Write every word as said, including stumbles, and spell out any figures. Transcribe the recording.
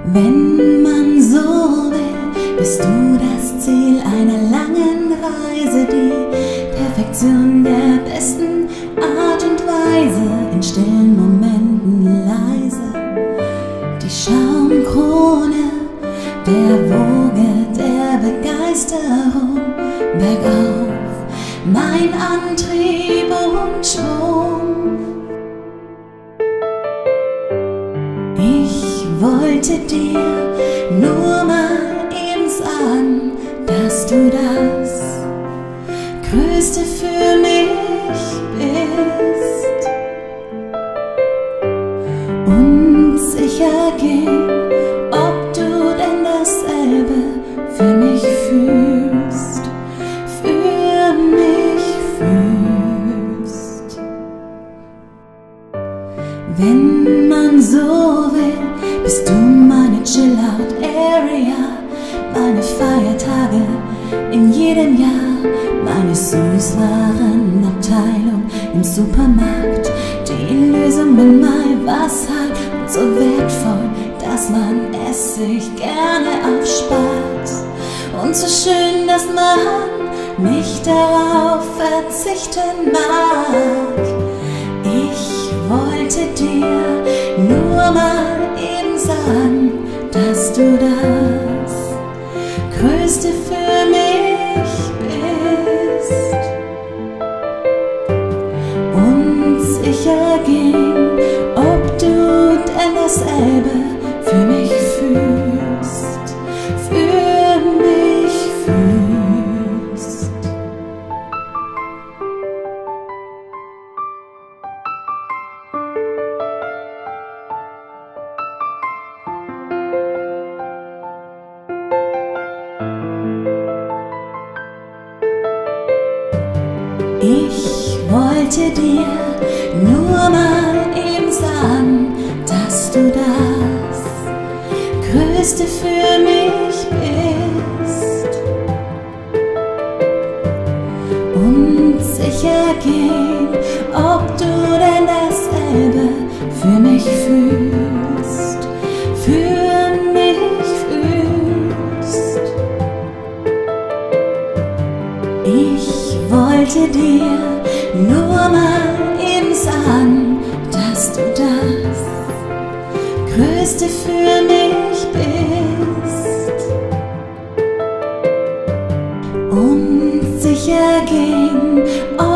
Wenn man so will, bist du das Ziel einer langen Reise, die Perfektion der besten Art und Weise, in stillen Momenten leise, die Schaumkrone der Woge der Begeisterung, bergauf mein Antrieb und Schwung. Ich wollte dir nur mal eben sagen, dass du das Größte für mich bist. Unsicher ging, ob du denn dasselbe für mich fühlst, für mich fühlst. Wenn man so will, bist du meine Chill-Out-Area, meine Feiertage in jedem Jahr, meine Süßwarenabteilung im Supermarkt, die Lösung, wenn mal was hat, und so wertvoll, dass man es sich gerne aufspart, und so schön, dass man nicht darauf verzichten mag. Ich wollte dir nur mal eben sagen, dass du das Größte für mich bist. Unsicher ging, ob du denn dasselbe für mich fühlst, für mich fühlst. Ich wollte dir nur mal eben sagen, dass du das Größte für mich bist. Unsicher ging, ob du denn dasselbe für mich fühlst, für mich fühlst. Ich wollte dir nur mal eben sagen, dass du das Größte für mich bist. Unsicher ging,